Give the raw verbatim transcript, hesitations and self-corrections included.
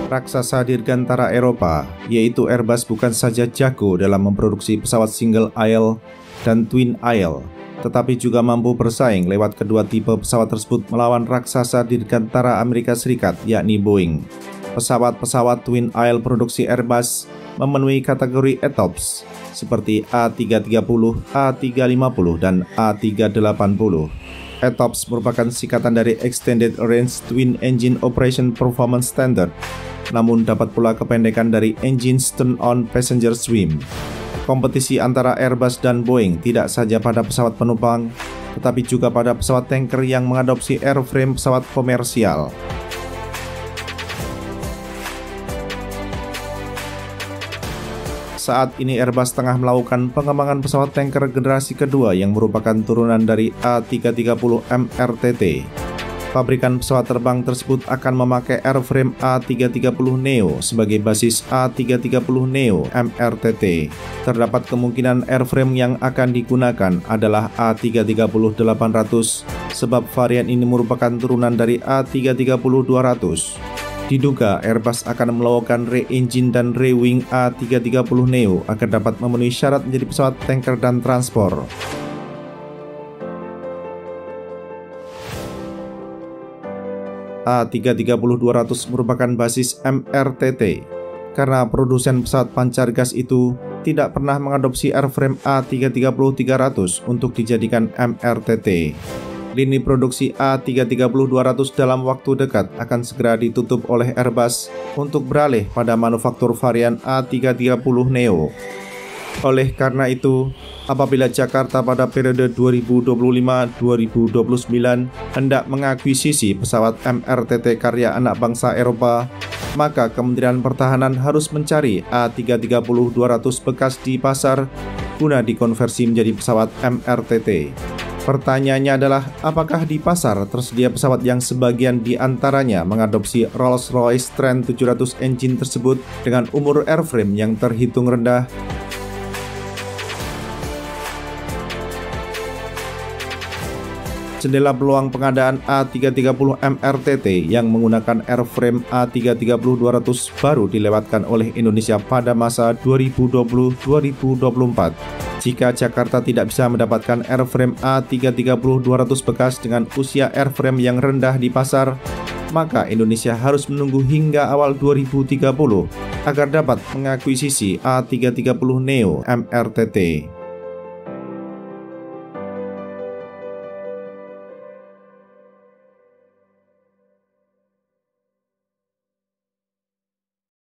Raksasa dirgantara Eropa, yaitu Airbus, bukan saja jago dalam memproduksi pesawat single aisle dan twin aisle, tetapi juga mampu bersaing lewat kedua tipe pesawat tersebut melawan raksasa dirgantara Amerika Serikat, yakni Boeing. Pesawat-pesawat twin aisle produksi Airbus memenuhi kategori E T O P S seperti A tiga tiga nol, A tiga lima nol, dan A tiga delapan nol. E T O P S merupakan singkatan dari Extended Range Twin Engine Operation Performance Standard, namun dapat pula kependekan dari Engine Turn-on Passenger Swim. Kompetisi antara Airbus dan Boeing tidak saja pada pesawat penumpang, tetapi juga pada pesawat tanker yang mengadopsi airframe pesawat komersial. Saat ini Airbus tengah melakukan pengembangan pesawat tanker generasi kedua yang merupakan turunan dari A tiga tiga nol M R T T. Pabrikan pesawat terbang tersebut akan memakai airframe A tiga tiga nol neo sebagai basis A tiga tiga nol neo M R T T. Terdapat kemungkinan airframe yang akan digunakan adalah A tiga tiga nol delapan ratus, sebab varian ini merupakan turunan dari A tiga tiga nol dua ratus. Diduga Airbus akan melakukan re-engine dan re-wing A tiga tiga nol neo agar dapat memenuhi syarat menjadi pesawat tanker dan transport. A tiga tiga nol dua ratus merupakan basis M R T T karena produsen pesawat pancar gas itu tidak pernah mengadopsi airframe A tiga tiga nol tiga ratus untuk dijadikan M R T T. Lini produksi A tiga tiga nol dua ratus dalam waktu dekat akan segera ditutup oleh Airbus untuk beralih pada manufaktur varian A tiga tiga nol neo. Oleh karena itu, apabila Jakarta pada periode dua ribu dua puluh lima sampai dua ribu dua puluh sembilan hendak mengakuisisi pesawat M R T T karya anak bangsa Eropa, maka Kementerian Pertahanan harus mencari A tiga tiga nol dua ratus bekas di pasar guna dikonversi menjadi pesawat M R T T. Pertanyaannya adalah, apakah di pasar tersedia pesawat yang sebagian di antaranya mengadopsi Rolls-Royce Trent tujuh ratus engine tersebut dengan umur airframe yang terhitung rendah? Jendela peluang pengadaan A tiga tiga nol M R T T yang menggunakan airframe A tiga tiga nol dua ratus baru dilewatkan oleh Indonesia pada masa dua ribu dua puluh sampai dua ribu dua puluh empat. Jika Jakarta tidak bisa mendapatkan airframe A tiga tiga nol dua ratus bekas dengan usia airframe yang rendah di pasar, maka Indonesia harus menunggu hingga awal dua ribu tiga puluh agar dapat mengakuisisi A tiga tiga nol neo M R T T.